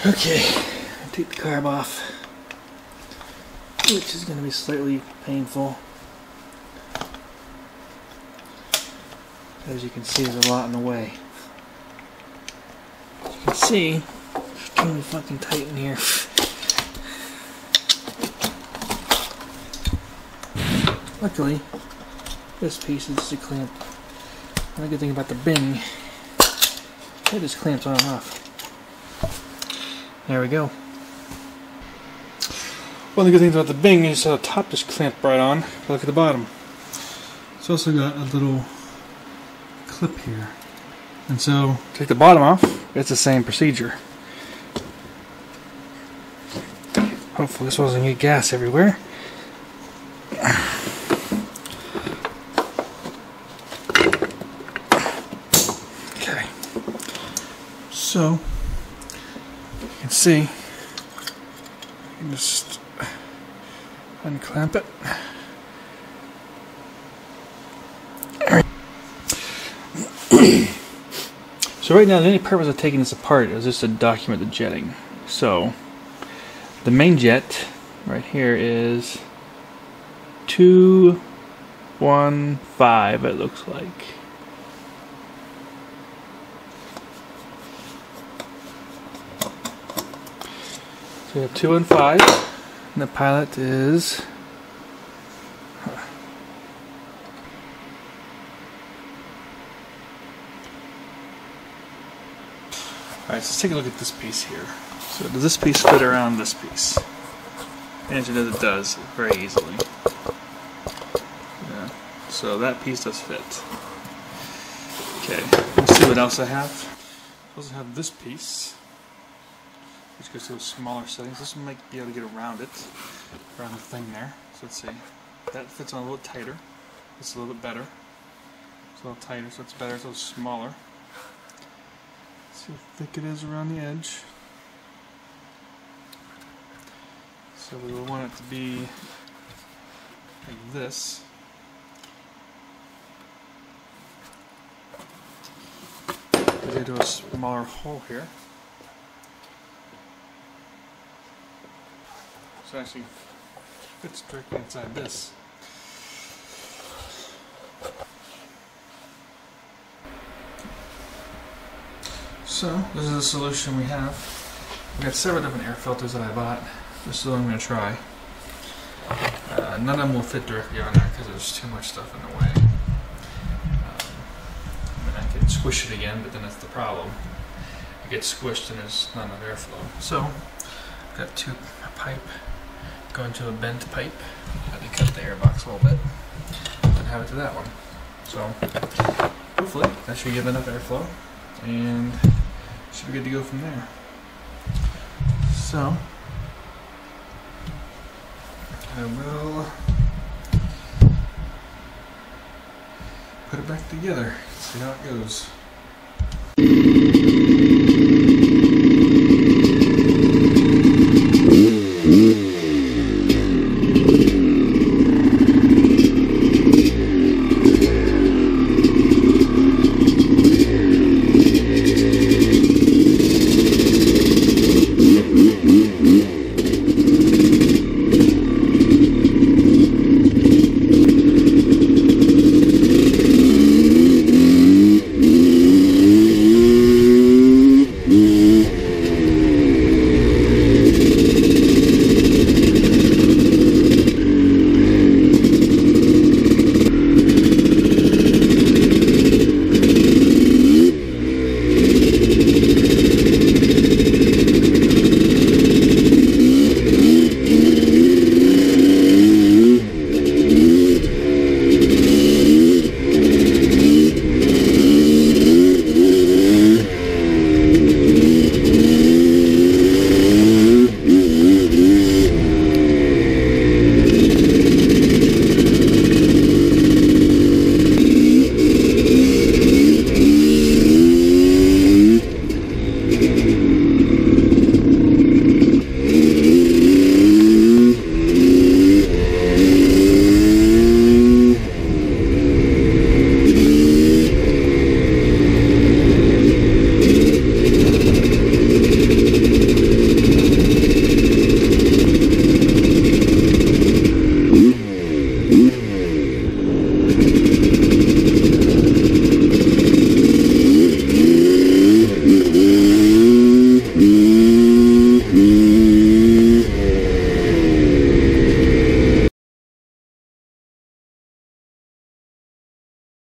Okay, take the carb off, which is going to be slightly painful. As you can see, there's a lot in the way. As you can see, it's extremely fucking tight in here. Luckily, this piece is just a clamp. Another good thing about the Bing, it just clamps on and off. There we go. One of the good things about the Bing is the top just clamped right on. Look at the bottom. It's also got a little clip here. And so, take the bottom off, it's the same procedure. Hopefully this wasn't get gas everywhere. Okay. So, you can see, you can just unclamp it. So right now, the only purpose of taking this apart is just to document the jetting. So, the main jet right here is 215, it looks like. So we have 215, and the pilot is... Alright, so let's take a look at this piece here. So does this piece fit around this piece? The answer is it does, very easily. Yeah. So that piece does fit. Okay, let's see what else I have. I also have this piece, which goes to smaller settings. This one might be able to get around it, around the thing there. So let's see. That fits on a little tighter. It's a little bit better. It's a little tighter, so it's better, it's a little smaller. See how thick it is around the edge. So we will want it to be like this. We're going to do a smaller hole here. So it actually fits directly inside this. So, this is the solution we have. We got several different air filters that I bought. This is the one I'm going to try. None of them will fit directly on there because there's too much stuff in the way. I mean, I can squish it again, but then that's the problem. It gets squished and there's not enough airflow. So, I've got a pipe going to a bent pipe. I had to cut the air box a little bit and have it to that one. So, hopefully that should give enough airflow and should be good to go from there. So, I will put it back together, see how it goes.